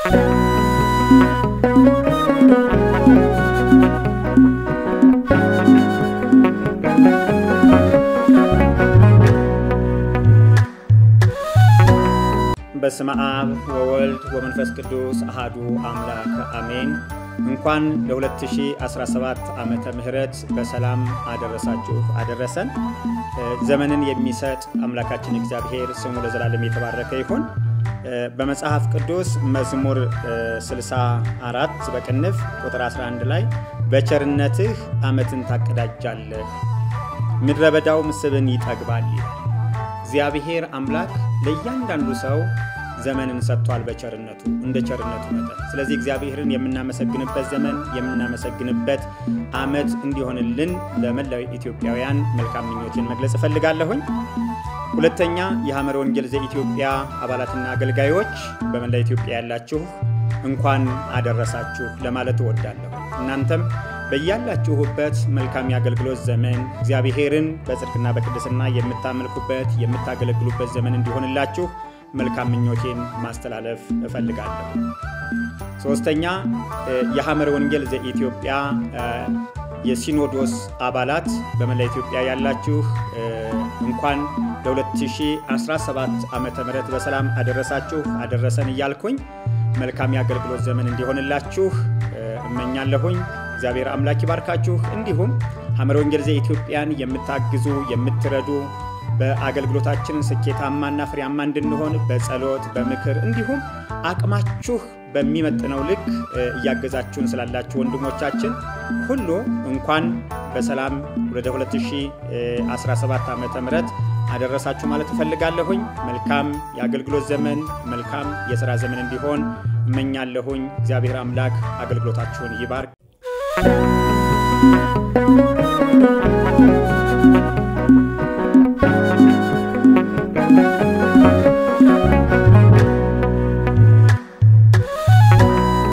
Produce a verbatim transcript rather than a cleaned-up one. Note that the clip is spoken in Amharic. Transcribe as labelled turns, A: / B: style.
A: በስመ አብ ወወልድ ወመንፈስ ቅዱስ አሐዱ አምላክ አሜን። እንኳን ለ2017 ዓመተ ምህረት በሰላም አደረሳችሁ አደረሰን። ዘመንን የሚሰጥ አምላካችን እግዚአብሔር ስሙ ለዘላለም የተባረከ ይሁን። በመጽሐፍ ቅዱስ መዝሙር ስልሳ አራት በቅንፍ ቁጥር አስራ አንድ ላይ በቸርነትህ ዓመትን ታቀዳጃለህ ምድረ በዳው ምስብን ይጠግባል። እግዚአብሔር አምላክ ለእያንዳንዱ ሰው ዘመንን ሰጥቷል በቸርነቱ እንደ ቸርነቱ መጠን። ስለዚህ እግዚአብሔርን የምናመሰግንበት ዘመን የምናመሰግንበት ዓመት እንዲሆንልን ለመላው ኢትዮጵያውያን መልካም ምኞቴን መግለጽ እፈልጋለሁኝ። ሁለተኛ የሐመረ ወንጌል ዘኢትዮጵያ አባላትና አገልጋዮች በመላው ኢትዮጵያ ያላችሁ እንኳን አደረሳችሁ ለማለት እወዳለሁ። እናንተም በእያላችሁበት መልካም ያገልግሎት ዘመን እግዚአብሔርን በጽድቅና በቅድስና የምታመልኩበት የምታገለግሉበት ዘመን እንዲሆንላችሁ መልካም ምኞቴን ማስተላለፍ እፈልጋለሁ። ሶስተኛ የሐመረ ወንጌል ዘኢትዮጵያ የሲኖዶስ አባላት በመላው ኢትዮጵያ ያላችሁ እንኳን ለ2017 ዓመተ ምህረት በሰላም አደረሳችሁ አደረሰን እያልኩኝ መልካም ያገልግሎት ዘመን እንዲሆንላችሁ እመኛለሁኝ። እግዚአብሔር አምላክ ይባርካችሁ። እንዲሁም ሐመረ ወንጌል ዘኢትዮጵያን የምታግዙ የምትረዱ በአገልግሎታችን ስኬታማና ፍሬያማ እንድንሆን በጸሎት በምክር እንዲሁም አቅማችሁ በሚመጥነው ልክ እያገዛችሁን ስላላችሁ ወንድሞቻችን ሁሉ እንኳን በሰላም ወደ ሁለት-ሺህ-አስራ-ሰባት ዓመተ ምህረት አደረሳችሁ ማለት እፈልጋለሁኝ። መልካም የአገልግሎት ዘመን መልካም የሥራ ዘመን እንዲሆን እመኛለሁኝ። እግዚአብሔር አምላክ አገልግሎታችሁን ይባርክ።